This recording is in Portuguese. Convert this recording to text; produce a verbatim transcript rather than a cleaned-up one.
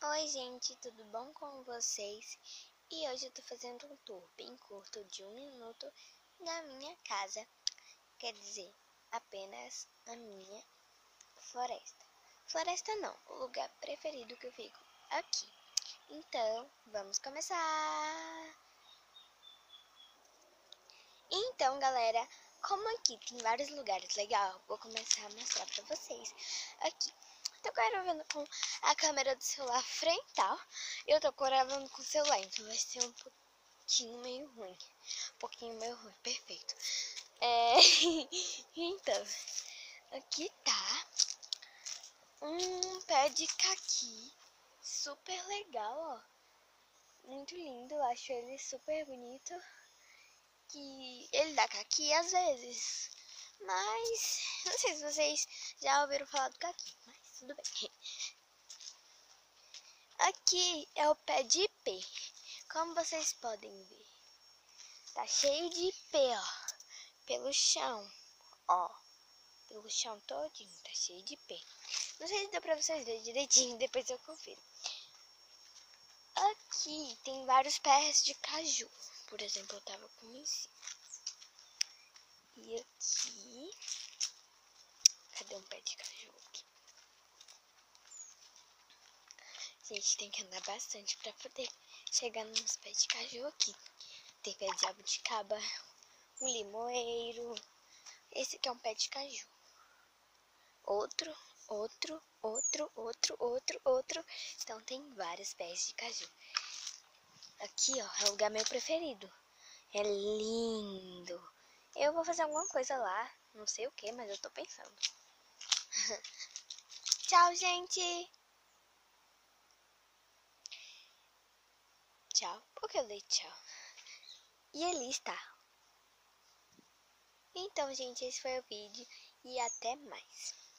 Oi gente, tudo bom com vocês? E hoje eu tô fazendo um tour bem curto de um minuto na minha casa, quer dizer, apenas a minha floresta. Floresta não, o lugar preferido que eu fico aqui. Então, vamos começar! Então galera, como aqui tem vários lugares legais, vou começar a mostrar pra vocês aqui. Tô gravando com a câmera do celular frontal. Eu tô gravando com o celular, então vai ser um pouquinho meio ruim. Um pouquinho meio ruim, perfeito. É... então, aqui tá um pé de caqui. Super legal, ó. Muito lindo, eu acho ele super bonito. Que ele dá caqui às vezes. Mas, não sei se vocês já ouviram falar do caqui, mas tudo bem. Aqui é o pé de ipê, como vocês podem ver. Tá cheio de ipê, ó, pelo chão, ó. Pelo chão todinho, tá cheio de ipê. Não sei se dá pra vocês verem direitinho, depois eu confiro. Aqui tem vários pés de caju. Por exemplo, eu tava com um em cima. E aqui... Cadê um pé de caju aqui? A gente tem que andar bastante pra poder chegar nos pés de caju aqui. Tem pé de jabuticaba, um limoeiro. Esse aqui é um pé de caju. Outro, outro, outro, outro, outro, outro. Então tem vários pés de caju. Aqui, ó, é o lugar meu preferido. É lindo. Eu vou fazer alguma coisa lá. Não sei o que, mas eu tô pensando. Tchau, gente! Tchau. Por que eu dei tchau? E ali está. Então, gente, esse foi o vídeo. E até mais.